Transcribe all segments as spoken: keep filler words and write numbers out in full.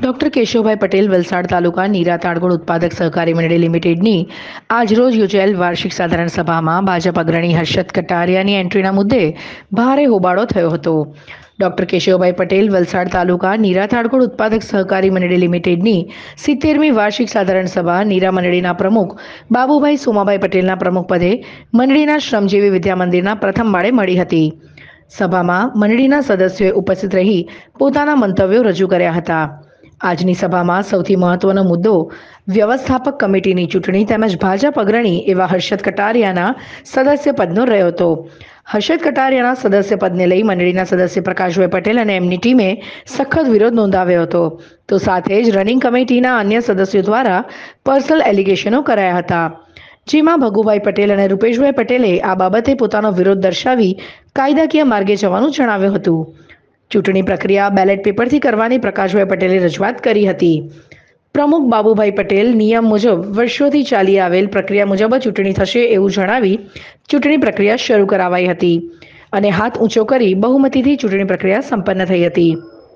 Doctor Keshavbhai Patel Valsad તાલુકા નીરા તાડગોળ ઉત્પાદક સહકારી મંડળી લિમિટેડની આજરોજ યોજાયેલ વાર્ષિક સાધારણ સભામાં ભાજપ અગ્રણી હર્ષદ કટારિયાની એન્ટ્રીના મુદ્દે ભારે હોબાળો થયો હતો. ડોક્ટર કેશવભાઈ પટેલ વલસાડ તાલુકા નીરા તાડગોળ ઉત્પાદક સહકારી મંડળી લિમિટેડની સિત્તેરમી વાર્ષિક સાધારણ સભા નીરા મંડળીના પ્રમુખ બાબુભાઈ સોમાભાઈ પટેલના પ્રમુખપદે મંડળીના શ્રમજીવી વિદ્યા મંદિરના પ્રથમ માળે મળી હતી. સભામાં મંડળીના સદસ્યોએ ઉપસ્થિત રહી પોતાના મંતવ્યો રજૂ કર્યા હતા. આજની સભામાં સૌથી મહત્વનો મુદ્દો વ્યવસ્થાપક કમિટીની ચૂંટણી તેમજ ભાજપ અગ્રણી એવા હર્ષદ કટારિયાના સદસ્ય પદનો રહ્યો હતો. હર્ષદ કટારિયાના સદસ્ય પદને લઈ મંડળીના સદસ્ય પ્રકાશભાઈ પટેલ અને એમની ટીમે સખત વિરોધ નોંધાવ્યો હતો. તો સાથે જ રનિંગ કમિટીના અન્ય સદસ્યો દ્વારા પર્સનલ એલિગેશનો કરાયા હતા, જેમાં ભગુભાઈ પટેલ અને રૂપેશભાઈ પટેલે આ બાબતે પોતાનો વિરોધ દર્શાવી કાયદાકીય માર્ગે જવાનું જણાવ્યું હતું. ચૂંટણી પ્રક્રિયા બેલેટ પેપરથી કરવાની પ્રકાશભાઈ પટેલે રજૂઆત કરી હતી. પ્રમુખ બાબુભાઈ પટેલ નિયમ મુજબ વર્ષોથી ચાલી આવેલ પ્રક્રિયા મુજબ ચૂંટણી થશે એવું જણાવી ચૂંટણી પ્રક્રિયા શરૂ કરાવાઈ હતી અને હાથ ઊંચો કરી બહુમતીથી ચૂંટણી પ્રક્રિયા સંપન્ન થઈ હતી.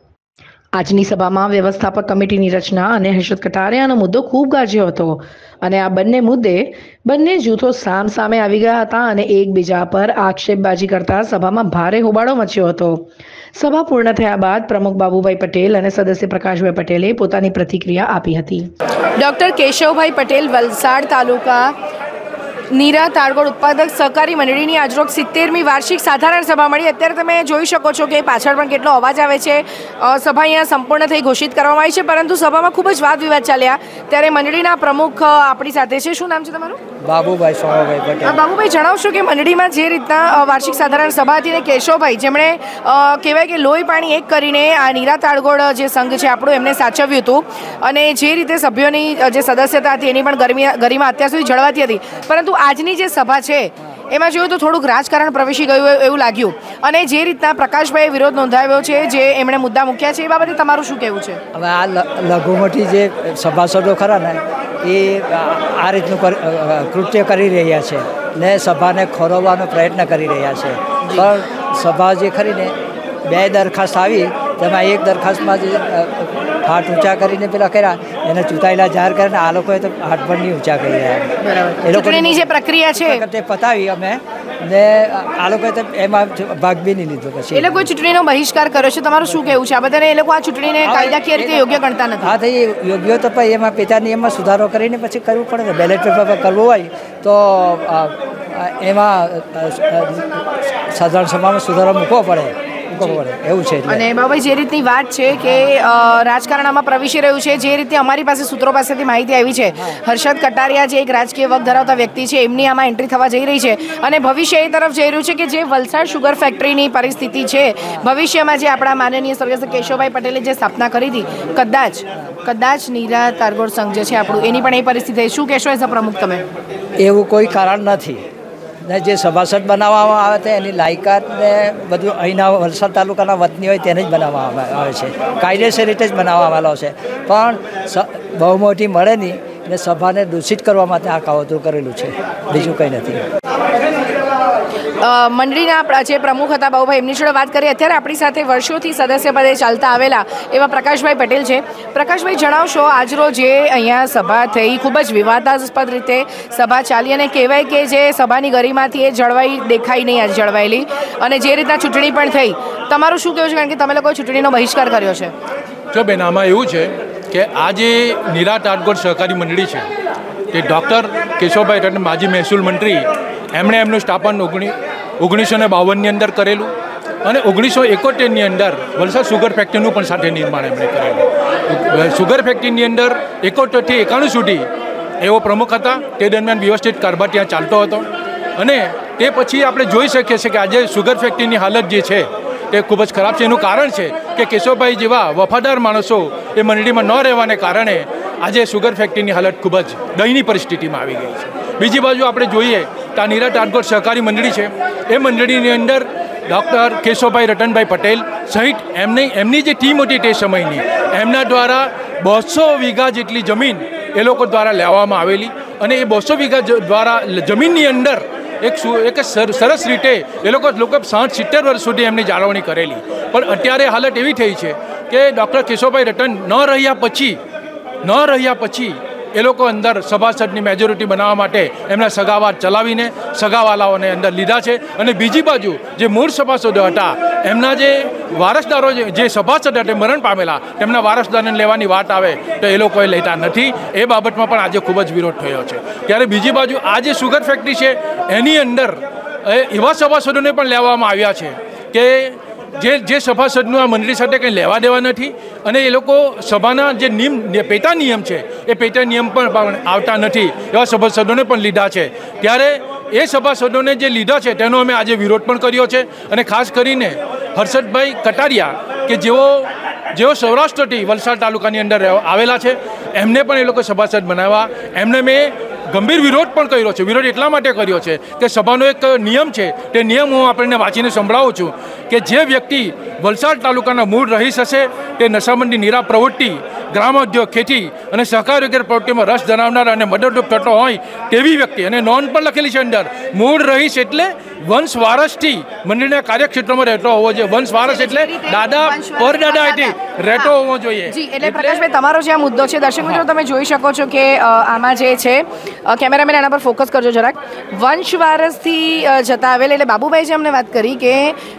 આજની સભામાં વ્યવસ્થાપક કમિટીની રચના અને હર્ષદ કટારિયાનો મુદ્દો ખૂબ ગાજ્યો હતો અને આ બંને મુદ્દે બંને જૂથો સામ સામે આવી ગયા હતા અને એકબીજા પર આક્ષેપબાજી કરતા સભામાં ભારે હોબાળો મચ્યો હતો. સભા પૂર્ણ થયા બાદ પ્રમુખ બાબુભાઈ પટેલ અને સદસ્ય પ્રકાશભાઈ પટેલે પોતાની પ્રતિક્રિયા આપી હતી. ડોક્ટર કેશવભાઈ પટેલ વલસાડ તાલુકા નીરા તાડગોળ ઉત્પાદક સહકારી મંડળીની આજરોજ સિત્તેરમી વાર્ષિક સાધારણ સભા મળી. અત્યારે તમે જોઈ શકો છો કે પાછળ પણ કેટલો અવાજ આવે છે. સભા અહીંયા સંપૂર્ણ થઈ ઘોષિત કરવામાં આવી છે, પરંતુ સભામાં ખૂબ જ વાદ વિવાદ ચાલ્યા. ત્યારે મંડળીના પ્રમુખ આપણી સાથે છે. શું નામ છે તમારું? બાબુભાઈ સોમાભાઈ પટેલ. બાબુભાઈ, જણાવશો કે મંડળીમાં જે રીતના વાર્ષિક સાધારણ સભા હતી ને કેશવભાઈ જેમણે કહેવાય કે લોહી પાણી એક કરીને આ નીરા તાડગોળ જે સંઘ છે આપણું એમને સાચવ્યું હતું અને જે રીતે સભ્યોની જે સદસ્યતા હતી એની પણ ગરિમા ગરિમા અત્યાર સુધી જળવાતી હતી, પરંતુ આજની જે સભા છે એમાં જોયું તો થોડુંક રાજકારણ પ્રવેશી ગયું એવું લાગ્યું અને જે રીતના પ્રકાશભાઈએ વિરોધ નોંધાવ્યો છે, જે એમણે મુદ્દા મૂક્યા છે, એ બાબતે તમારું શું કહેવું છે? હવે આ લઘુમતી જે સભાસદો ખરા ને એ આ રીતનું કૃત્ય કરી રહ્યા છે ને સભાને ખોરવવાનો પ્રયત્ન કરી રહ્યા છે. પણ સભા જે ખરીને બે દરખાસ્ત આવી તેમાં એક દરખાસ્તમાં જે હાથ ઊંચા કરીને પેલા કર્યા એને ચૂંટાયેલા જાહેર કરીને આ લોકોએ તો હાથ પણ નહીં ઊંચા કરી રહ્યા. એ લોકોની જે પ્રક્રિયા છે તે પતાવી અમે ને આ લોકોએ તો એમાં ભાગ બી નહીં લીધો. પછી એ લોકોએ ચૂંટણીનો બહિષ્કાર કર્યો છે. તમારું શું કહેવું છે આ બધાને? એ લોકો આ ચૂંટણીને કાયદાકીય રીતે યોગ્ય ગણતા નથી. હા, થઈ યોગ્ય તો પછી એમાં પેટા નિયમમાં સુધારો કરીને પછી કરવું પડે ને. બેલેટ પેપર પર કરવું હોય તો એમાં સાધારણ સભામાં સુધારો મૂકવો પડે એવું છે. અને બાબાઈ, જે રીતની વાત છે કે રાજકારણ આમાં પ્રવેશી રહ્યું છે, જે રીતે અમારી પાસે સૂત્રો પાસેથી માહિતી આવી છે, હર્ષદ કટારિયા જે એક રાજકીય વગ ધરાવતા વ્યક્તિ છે એમની આમાં એન્ટ્રી થવા જઈ રહી છે અને ભવિષ્ય એ તરફ જઈ રહ્યું છે કે જે વલસાડ શુગર ફેક્ટરીની પરિસ્થિતિ છે ભવિષ્યમાં જે આપણા માનનીય સ્વર્ગસ્થ કેશવભાઈ પટેલે જે સ્થાપના કરી હતી, કદાચ કદાચ નીરા તાડગોળ સંઘ જે છે આપણું એની પણ એ પરિસ્થિતિ. શું કહેશો એઝ અ પ્રમુખ તમે? એવું કોઈ કારણ નથી ને જે સભાસદ બનાવવામાં આવે છે એની લાયકાત ને બધું અહીંના વલસાડ તાલુકાના વતની હોય તેને જ બનાવવામાં આવે છે, કાયદેસર રીતે જ બનાવવામાં આવેલો છે. પણ બહુમતી મળે નહીં ને સભાને દૂષિત કરવા માટે આ કાવતરું કરેલું છે, બીજું કંઈ નથી. મંડળીના જે પ્રમુખ હતા બાબુભાઈ, એમની જોડે વાત કરીએ. અત્યારે આપણી સાથે વર્ષોથી સદસ્ય પદે ચાલતા આવેલા એવા પ્રકાશભાઈ પટેલ છે. પ્રકાશભાઈ, જણાવશો આજરોજ જે અહીંયા સભા થઈ, ખૂબ જ વિવાદાસ્પદ રીતે સભા ચાલી અને કહેવાય કે જે સભાની ગરિમાથી એ જળવાઈ દેખાઈ નહીં આજે જળવાયેલી અને જે રીતના ચૂંટણી પણ થઈ, તમારું શું કહેવું છે? કારણ કે તમે લોકોએ ચૂંટણીનો બહિષ્કાર કર્યો છે. જો બેન, આમાં એવું છે કે આ જે નીરા તાડગોળ સહકારી મંડળી છે તે ડૉક્ટર કેશવભાઈ પટેલ માજી મહેસૂલ મંત્રી એમણે એમનું સ્થાપન ઓગણી ઓગણીસો ને બાવનની અંદર કરેલું અને ઓગણીસો એકોતેરની અંદર વલસાડ સુગર ફેક્ટરીનું પણ સાથે નિર્માણ એમણે કરેલું. સુગર ફેક્ટરીની અંદર એકોતેરથી એકાણું સુધી એવો પ્રમુખ હતા. તે દરમિયાન વ્યવસ્થિત કારભાર ત્યાં ચાલતો હતો અને તે પછી આપણે જોઈ શકીએ છીએ કે આજે સુગર ફેક્ટરીની હાલત જે છે તે ખૂબ જ ખરાબ છે. એનું કારણ છે કે કેશવભાઈ જેવા વફાદાર માણસો એ મંડળીમાં ન રહેવાને કારણે આજે સુગર ફેક્ટરીની હાલત ખૂબ જ દયનીય પરિસ્થિતિમાં આવી ગઈ છે. બીજી બાજુ આપણે જોઈએ તો આ નીરા તાડગોળ સહકારી મંડળી છે, એ મંડળીની અંદર ડૉક્ટર કેશવભાઈ રતનભાઈ પટેલ સહિત એમની એમની જે ટીમ હતી તે સમયની એમના દ્વારા બસો વીઘા જેટલી જમીન એ લોકો દ્વારા લેવામાં આવેલી અને એ બસો વીઘા દ્વારા જમીનની અંદર એક એક સરસ રીતે એ લોકો લોકો સાઠ સિત્તેર વર્ષ સુધી એમની જાળવણી કરેલી. પણ અત્યારે હાલત એવી થઈ છે કે ડૉક્ટર કેશવભાઈ રટન ન રહ્યા પછી ન રહ્યા પછી એ લોકો અંદર સભાસદની મેજોરિટી બનાવવા માટે એમના સગાવાદ ચલાવીને સગાવાલાઓને અંદર લીધા છે. અને બીજી બાજુ જે મૂળ સભાસદો હતા એમના જે વારસદારો જે સભાસદ હતા મરણ પામેલા તેમના વારસદારને લેવાની વાત આવે તો એ લોકોએ લેતા નથી. એ બાબતમાં પણ આજે ખૂબ જ વિરોધ થયો છે. ત્યારે બીજી બાજુ આ જે સુગર ફેક્ટરી છે એની અંદર એવા સભાસદોને પણ લેવામાં આવ્યા છે કે જે જે સભાસદનું આ મંડળી સાથે કંઈ લેવા દેવા નથી અને એ લોકો સભાના જે નિયમ પેટા નિયમ છે એ પેટા નિયમ પણ આવતા નથી એવા સભાસદોને પણ લીધા છે. ત્યારે એ સભાસદોને જે લીધા છે તેનો અમે આજે વિરોધ પણ કર્યો છે. અને ખાસ કરીને હર્ષદભાઈ કટારિયા કે જેઓ જેઓ સૌરાષ્ટ્રથી વલસાડ તાલુકાની અંદર આવેલા છે એમને પણ એ લોકો સભાસદ બનાવ્યા. એમને મેં ગંભીર વિરોધ પણ કર્યો છે. વિરોધ એટલા માટે કર્યો છે કે સભાનો એક નિયમ છે તે નિયમ હું આપણને વાંચીને સંભળાવું છું કે જે વ્યક્તિ વલસાડ તાલુકાના મૂળ રહીશ હશે તે નશાબંધી નિરા પ્રવૃત્તિ ગ્રામોદ્યોગ ખેતી અને સહકાર વગેરે પ્રવૃત્તિમાં રસ ધરાવનાર અને મદદરૂપ થતો હોય તેવી વ્યક્તિ અને નોંધ પણ લખેલી છે અંદર મૂળ રહીશ એટલે વંશ વારસથી મંડળીના કાર્યક્ષેત્રમાં રહેતો હોવો જોઈએ. વંશ વારસ એટલે દાદા પરદાદા એથી રહેતો હોવો જોઈએ. જી એટલે પ્રકાશભાઈ તમારો જે આ મુદ્દો છે દર્શક મિત્રો તમે જોઈ શકો છો કે આમાં જે છે કેમેરામેન એના પર ફોકસ કરજો જરાક. વંશ વારસથી જતા આવેલ એટલે બાબુભાઈ જે અમને વાત કરી કે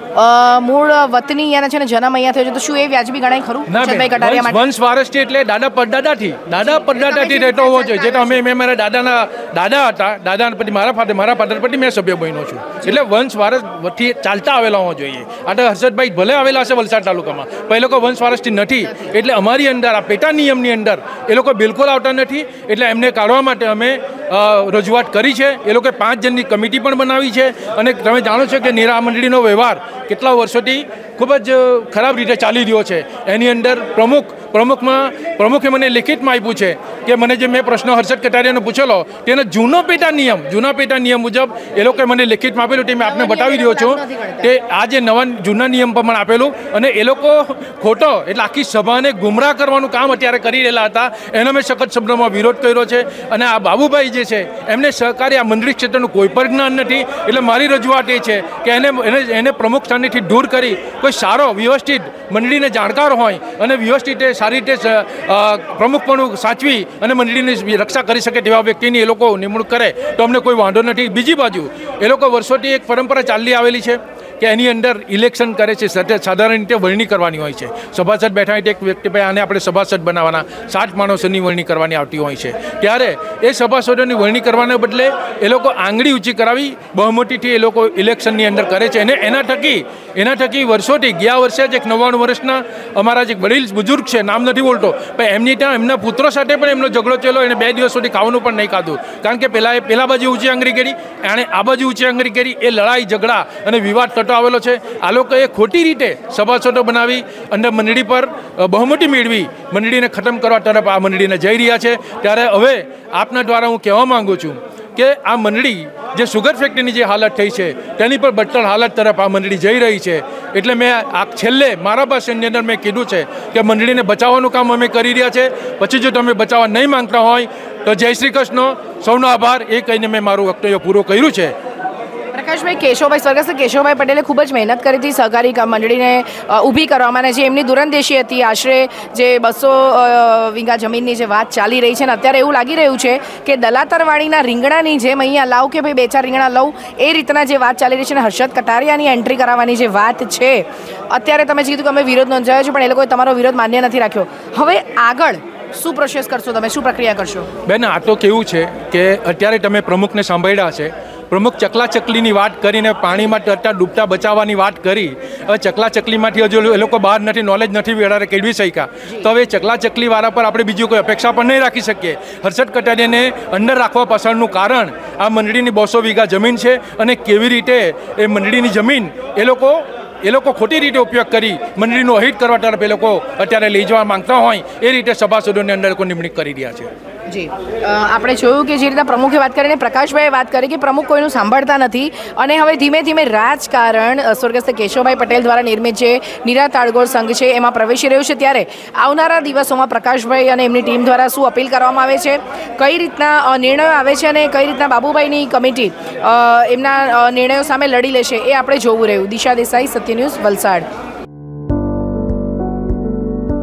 મૂળ વતની અહીંયાના છે ને જન્મ અહીંયા થયો છે તો શું એ વ્યાજબી ગણાય ખરું? ચંદભાઈ કટારિયા માટે વંશ વારસથી એટલે દાદા પરદાદાથી દાદા પરદાદાથી રહેતો હોવો જોઈએ. જે અમે મેં મારા દાદાના દાદા હતા દાદા પછી મારા ફાધર મારા ફાધર પછી મેં સભ્ય બન્યો છું એટલે વંશ વારસથી ચાલતા આવેલા હોવા જોઈએ. આ તો હર્ષદભાઈ ભલે આવેલા હશે વલસાડ તાલુકામાં પણ એ લોકો વંશ વારસથી નથી એટલે અમારી અંદર આ પેટા નિયમની અંદર એ લોકો બિલકુલ આવતા નથી. એટલે એમને કાઢવા માટે અમે રજૂઆત કરી છે. એ લોકોએ પાંચ જણની કમિટી પણ બનાવી છે. અને તમે જાણો છો કે નિરા મંડળીનો વ્યવહાર કેટલા વર્ષોથી ખૂબ જ ખરાબ રીતે ચાલી રહ્યો છે. એની અંદર પ્રમુખ પ્રમુખમાં પ્રમુખે મને લિખિતમાં આપ્યું છે કે મને જે મેં પ્રશ્ન હર્ષદ કટારિયાનો પૂછેલો તેનો જૂનો પેટા નિયમ જૂના પેટા નિયમ મુજબ એ લોકોએ મને લિખિતમાં આપેલું તે મેં આપને બતાવી રહ્યો છું. તે આ જે નવા જૂના નિયમ પર મને આપેલું અને એ લોકો ખોટો એટલે આખી સભાને ગુમરાહ કરવાનું કામ અત્યારે કરી રહેલા હતા. એનો મેં સખત શબ્દોમાં વિરોધ કર્યો છે. અને આ બાબુભાઈ જે છે એમને સહકારી આ મંડળી ક્ષેત્રનું કોઈ પણ જ્ઞાન નથી. એટલે મારી રજૂઆત એ છે કે એને એને એને પ્રમુખ સ્થાનેથી દૂર કરી કોઈ સારો વ્યવસ્થિત મંડળીને જાણકાર હોય અને વ્યવસ્થિત સારી રીતે પ્રમુખપણું સાચવી અને મંડળીની રક્ષા કરી શકે તેવા વ્યક્તિની એ લોકો નિમણૂક કરે તો અમને કોઈ વાંધો નથી. બીજી બાજુ એ લોકો વર્ષોથી એક પરંપરા ચાલી આવેલી છે કે એની અંદર ઇલેક્શન કરે છે સાધારણ રીતે વરણી કરવાની હોય છે. સભાસદ બેઠા હોય એક વ્યક્તિ ભાઈ આને આપણે સભાસદ બનાવવાના સાત માણસોની વરણી કરવાની આવતી હોય છે. ત્યારે એ સભાસદોની વરણી કરવાને બદલે એ લોકો આંગળી ઊંચી કરાવી બહુમતીથી એ લોકો ઇલેક્શનની અંદર કરે છે. અને એના થકી એના થકી વર્ષોથી ગયા વર્ષે જ એક નવ્વાણું વર્ષના અમારા જે વડીલ બુઝુર્ગ છે નામ નથી બોલતો પણ એમની ત્યાં એમના પુત્રો સાથે પણ એમનો ઝઘડો થયેલો. એને બે દિવસ સુધી ખાવાનું પણ નહીં ખાધું કારણ કે પહેલાં એ પહેલા બાજુ ઊંચી આંગળી કરી એણે આ બાજુ ઊંચી આંગળી કરી. એ લડાઈ ઝઘડા અને વિવાદ થતો આવેલો છે. આ લોકોએ ખોટી રીતે સભાસદો બનાવી અંદર મંડળી પર બહુમતી મેળવી મંડળીને ખતમ કરવા તરફ આ મંડળીને જઈ રહ્યા છે. ત્યારે હવે આપના દ્વારા હું કહેવા માગું છું કે આ મંડળી જે સુગર ફેક્ટરીની જે હાલત થઈ છે તેની પર બદતર હાલત તરફ આ મંડળી જઈ રહી છે. એટલે મેં આ છેલ્લે મારા ભાષણની અંદર મેં કીધું છે કે મંડળીને બચાવવાનું કામ અમે કરી રહ્યા છે. પછી જો તમે બચાવવા નહીં માંગતા હોય તો જય શ્રી કૃષ્ણ, સૌનો આભાર એ કહીને મેં મારું વક્તવ્ય પૂરું કર્યું છે. પ્રકાશભાઈ કેશવભાઈ સ્વર્ગસ્થ કેશવભાઈ પટેલે ખૂબ જ મહેનત કરી હતી સહકારી મંડળીને ઊભી કરવામાં. જે એમની દૂરંદેશી હતી આશરે જે બસો વીઘા જમીનની જે વાત ચાલી રહી છે ને અત્યારે એવું લાગી રહ્યું છે કે દલાતરવાણીના રીંગણાની જેમ અહીંયા લાવ કે ભાઈ બે ચાર રીંગણા લઉં એ રીતના જે વાત ચાલી રહી છે ને હર્ષદ કટારિયાની એન્ટ્રી કરાવવાની જે વાત છે અત્યારે તમે કીધું કે અમે વિરોધ નોંધાવ્યો છે પણ એ લોકોએ તમારો વિરોધ માન્ય નથી રાખ્યો. હવે આગળ શું પ્રોસેસ કરશો તમે, શું પ્રક્રિયા કરશો? બેન આ તો કેવું છે કે અત્યારે તમે પ્રમુખને સાંભળ્યા છે. પ્રમુખ ચકલા ચકલીની વાત કરીને પાણીમાં તરતા ડૂબતા બચાવવાની વાત કરી. હવે ચકલા ચકલીમાંથી હજુ એ લોકો બહાર નથી નોલેજ નથી વધારે કેળવી શક્યા તો હવે ચકલા ચકલીવાળા પર આપણે બીજી કોઈ અપેક્ષા પણ નહીં રાખી શકીએ. હર્ષદ કટારિયાને અંદર રાખવા પાછળનું કારણ આ મંડળીની બસો વીઘા જમીન છે અને કેવી રીતે એ મંડળીની જમીન એ લોકો એ લોકો ખોટી રીતે ઉપયોગ કરી મંડળીનું અહિત કરવા તરફ એ લોકો અત્યારે લઈ જવા માંગતા હોય એ રીતે સભાસદોની અંદર લોકો નિમણૂક કરી રહ્યા છે. જી આપણે જોયું કે જે રીતના પ્રમુખે વાત કરીને પ્રકાશભાઈએ વાત કરી કે પ્રમુખ કોઈનું સાંભળતા નથી અને હવે ધીમે ધીમે રાજકારણ સ્વર્ગસ્થ કેશવભાઈ પટેલ દ્વારા નિર્મિત જે નીરા તાળગોળ સંઘ છે એમાં પ્રવેશી રહ્યું છે. ત્યારે આવનારા દિવસોમાં પ્રકાશભાઈ અને એમની ટીમ દ્વારા શું અપીલ કરવામાં આવે છે, કઈ રીતના નિર્ણયો આવે છે અને કઈ રીતના બાબુભાઈની કમિટી એમના નિર્ણયો સામે લડી લેશે એ આપણે જોવું રહ્યું. દિશા દેસાઈ, સત્ય ન્યૂઝ, વલસાડ.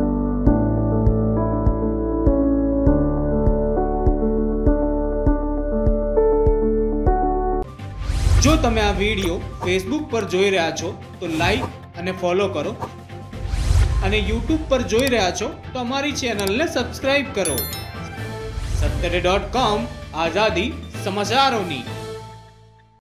જો તમે આ વિડીયો ફેસબુક પર જોઈ રહ્યા છો તો લાઈક અને ફોલો કરો, અને યુટ્યુબ પર જોઈ રહ્યા છો તો અમારી ચેનલને સબસ્ક્રાઈબ કરો. સત્તરે ડોટ કોમ, આઝાદી સમાચારોની.